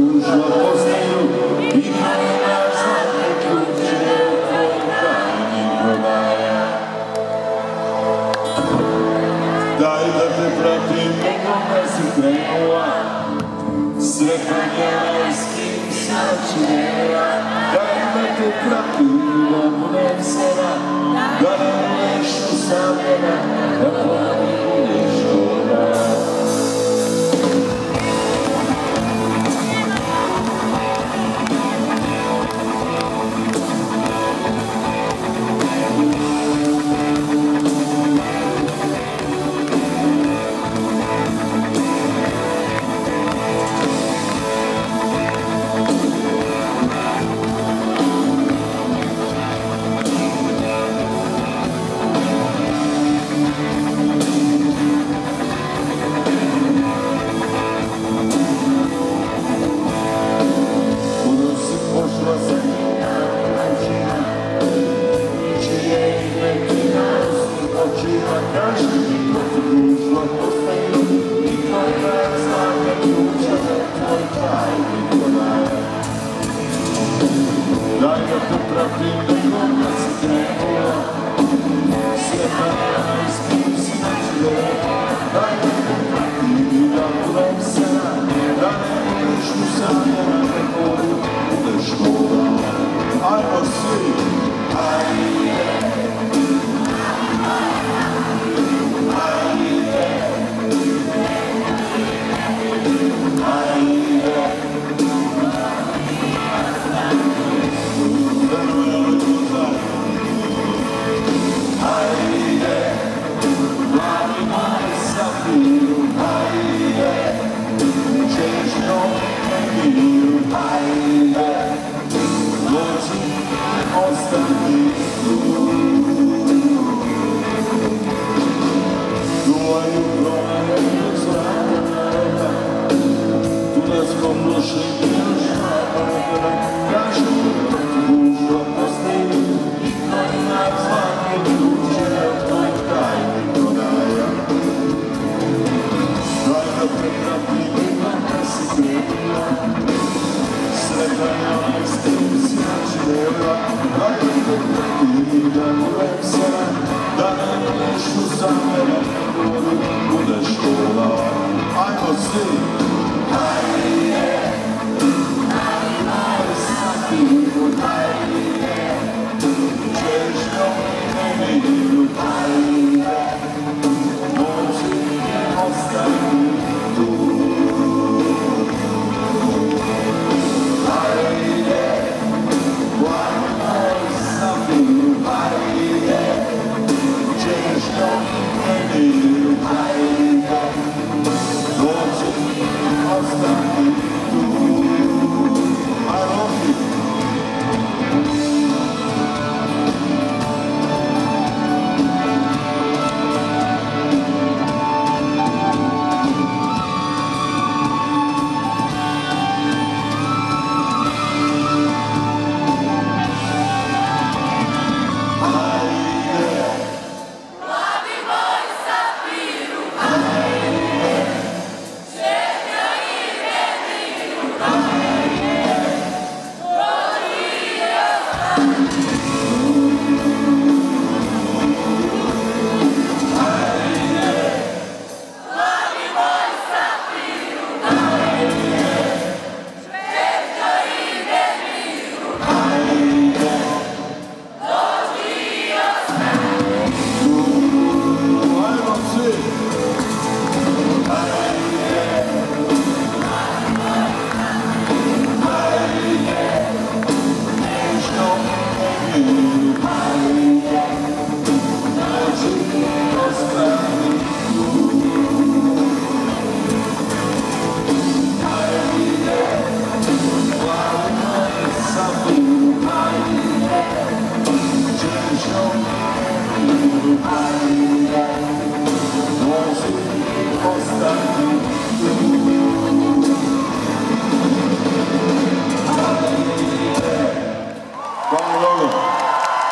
društva poznaju i kojima zlatne ključe tvoj tajni prodaja. Daj da te pratim nekome si krenula, sretna njena i s kim sačinjena. Daj da te pratim da budem sena, da ne budeš usamljena, da ponovno budeš dobra. Daj da te pratim nekome si krenula, sretna njena i s kim si sačinjena. Daj da te pratim i da budem sena, da ne budeš usamljena, nego budeš dobra. Ajmo svi! Ajde! I